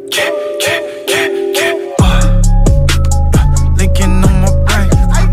Linking on my brain.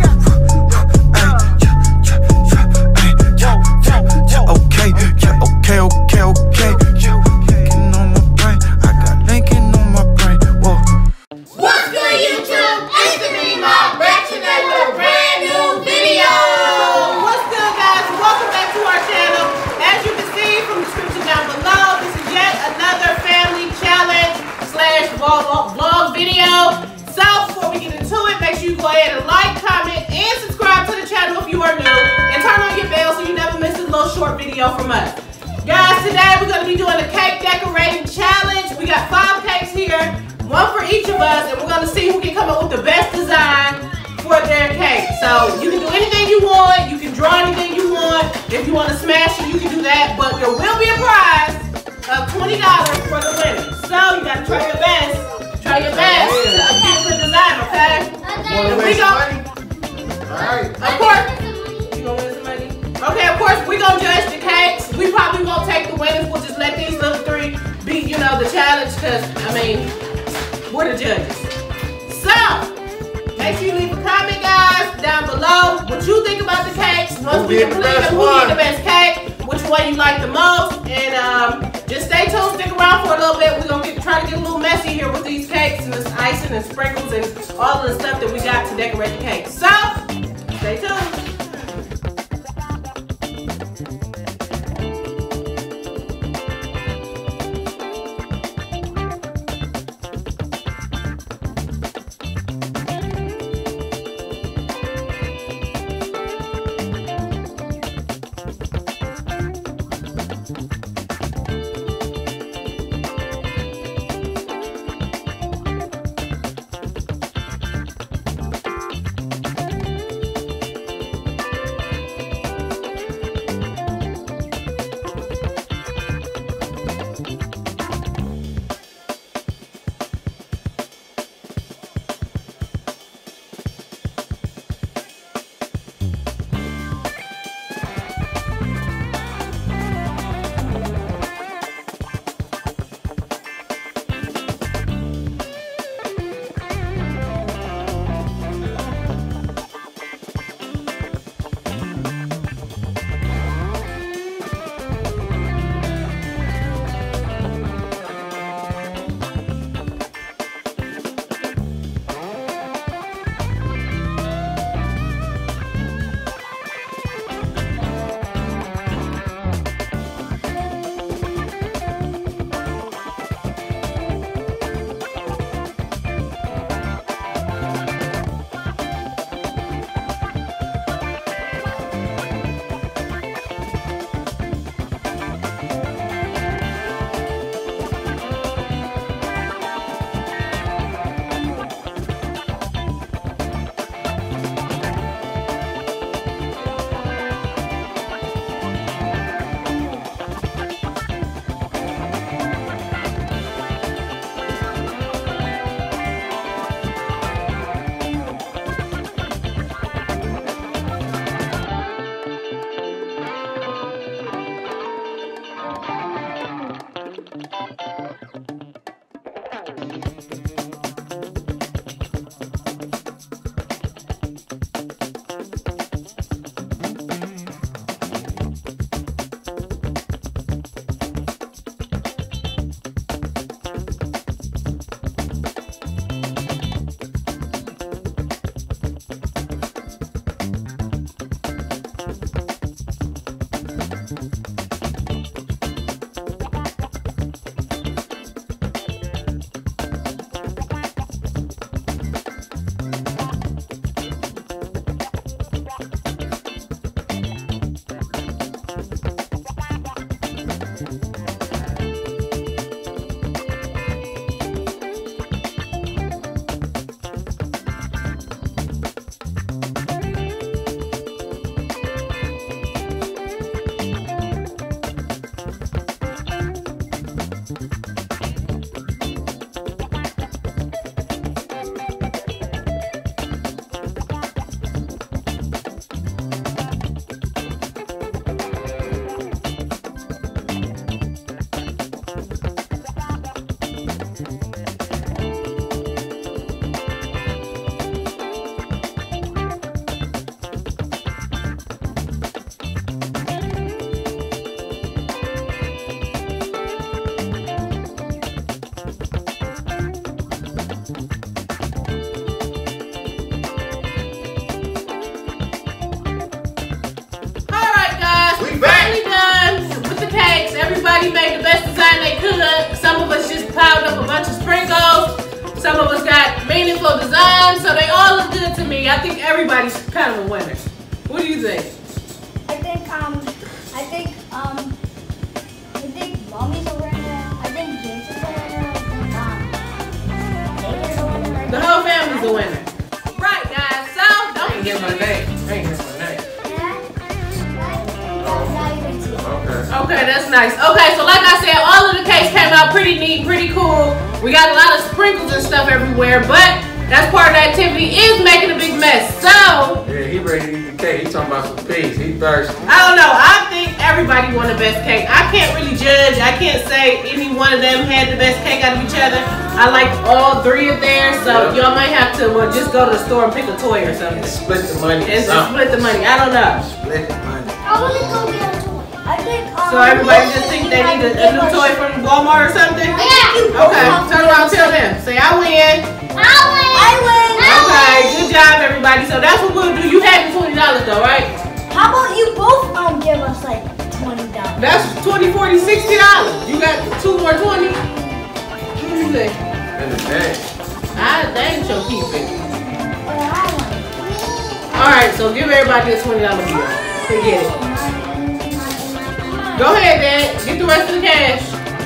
Okay. Linking on my brain. I got linking on my brain. Whoa. What's good, YouTube? It's the Meemaw back today with a brand new video. What's good, guys? Welcome back to our channel. As you can see from the description down below, this is yet another family challenge / vlog video. So before we get into it, make sure you go ahead and like, comment, and subscribe to the channel if you are new, and turn on your bell so you never miss a little short video from us. Guys, today we're going to be doing a cake decorating challenge. We got 5 cakes here, one for each of us, and we're going to see who can come up with the best design for their cake. So you can do anything you want, you can draw anything you want. If you want to smash it, you can do that, but there will be a prize of $20 for the winner. So you got to try your best. Try your best to get a good design, okay? Okay. We go. Alright. Of course. You gonna win some money? Okay, of course we're gonna judge the cakes. We probably won't take the winners. We'll just let these little 3 be, you know, the challenge, because I mean, we're the judges. So make sure you leave a comment, guys, down below what you think about the cakes. Once we complete them, who did the best cake, which one you like the most, and just stay tuned, stick around for a little bit. We're gonna try to get a little messy here with these cakes and this icing and sprinkles and all of the stuff that we got to decorate the cake. So stay tuned. could. Some of us just piled up a bunch of sprinkles. Some of us got meaningful designs, so they all look good to me. I think everybody's kind of a winner. What do you think? I think Mommy's a winner. I think James is a winner. I think David's a winner. The whole family's a winner. Right, guys. So don't forget my name. I ain't hear my name. Okay, that's nice. Okay, so like I said, all of the cakes came out pretty neat, pretty cool. We got a lot of sprinkles and stuff everywhere, but that's part of the activity is making a big mess. So Yeah, he ready to eat the cake. He talking about some pigs. He thirsty. I don't know. I think everybody won the best cake. I can't really judge. I can't say any one of them had the best cake out of each other. I like all three of theirs, so y'all might have to just go to the store and pick a toy or something. Split the money. And split the money. I don't know. Split the money. I want to go get a toy. I think. So everybody just think they need a new toy from Walmart or something? Yeah. Okay, turn around, tell them. Say I win. I win. Okay, good job everybody. So that's what we'll do. You had the $20 though, right? How about you both give us like $20? That's $20, $40, $60. You got two more 20. What do you think? In the bag. They ain't your keep it. Alright, so give everybody a $20 bill. Forget it. Go ahead, Dad. Get the rest of the cash.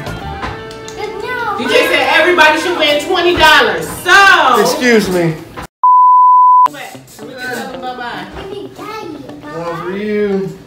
DJ said everybody should win $20. So Excuse me. we can tell them bye-bye. One for you.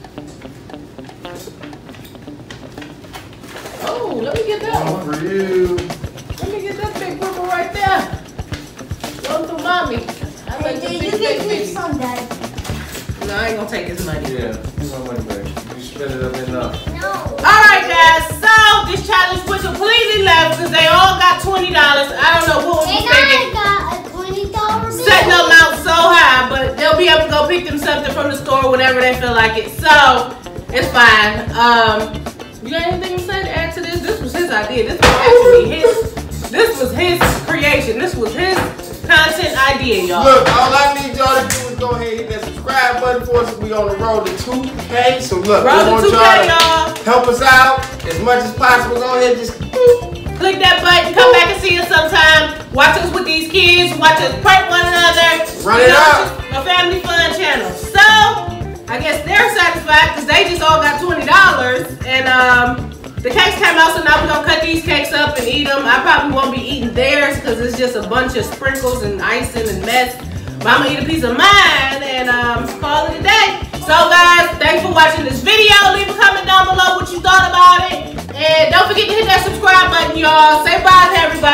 Oh, let me get that One one. for you. Let me get that big purple right there. One for mommy. I like the You big can keep baby. some, Daddy. No, I ain't gonna take his money. Yeah, give my money back. You spent it up enough. No. Alright guys, so this challenge was completely left because they all got $20. I don't know what was And thinking. I got a $20 bill. Setting them out so high, but they'll be able to go pick them something from the store whenever they feel like it. So it's fine. You got anything to say to add to this? This was his idea. This was actually his. This was his creation. This was his content idea, y'all. Look, all I need y'all to do is go ahead and hit that subscribe button for us. We on the road to 2K. So look, we Roll want the 2K, y'all y'all. to help us out as much as possible. Go ahead, just Click that button. Come back and see us sometime. Watch us with these kids. Watch us prank one another. Run it up. It's a family fun channel. So I guess they're satisfied because they just all got $20. And the cakes came out, so now we're gonna cut these cakes up and eat them. I probably won't be eating theirs because it's just a bunch of sprinkles and icing and mess. But I'm gonna eat a piece of mine and call it a day. So guys, thanks for watching this video. Leave a comment down below what you thought about it. And don't forget to hit that subscribe button, y'all. Say bye to everybody.